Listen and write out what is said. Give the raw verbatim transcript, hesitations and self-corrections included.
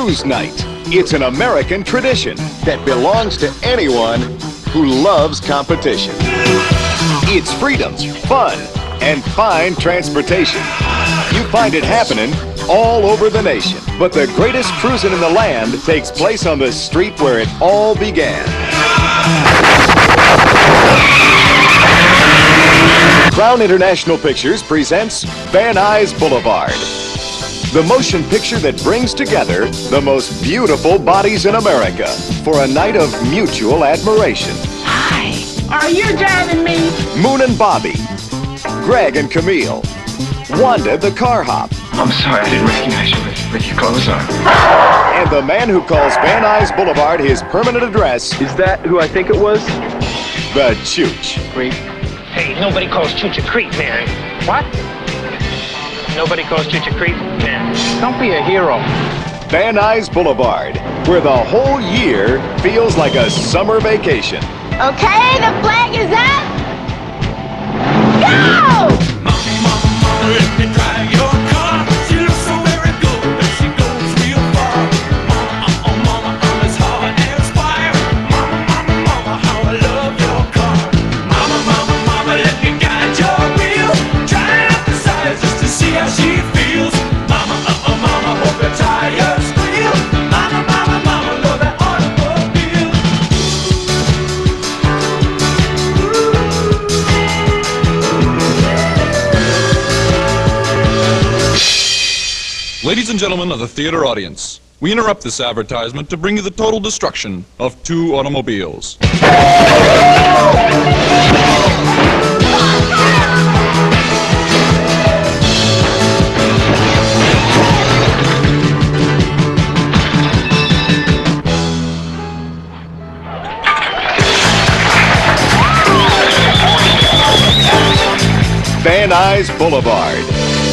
Cruise Night. It's an American tradition that belongs to anyone who loves competition. It's freedom, fun, and fine transportation. You find it happening all over the nation. But the greatest cruising in the land takes place on the street where it all began. Crown International Pictures presents Van Nuys Boulevard, the motion picture that brings together the most beautiful bodies in America for a night of mutual admiration. Hi. Are you driving me? Moon and Bobby, Greg and Camille, Wanda the car hop. I'm sorry, I didn't recognize you with, with your clothes on. And the man who calls Van Nuys Boulevard his permanent address. Is that who I think it was? The Chooch. Creep. Hey, nobody calls Chooch a creep, man. What? Nobody calls Chooch a creep, man. Don't be a hero. Van Nuys Boulevard, where the whole year feels like a summer vacation. Okay, the flag is up. Go! Mama, mama, mama, let me drive your car. She looks so very good, but she goes real far. Mama, oh, mama, I'm as hard as fire. Mama, mama, mama, how I love your car. Mama, mama, mama, let me guide your wheel. Trying out the sides just to see how she feels. Mama, oh, oh, mama, hope your tires squeal. Mama, mama, mama, love that automobile. Ladies and gentlemen of the theater audience, we interrupt this advertisement to bring you the total destruction of two automobiles. Van Nuys Boulevard.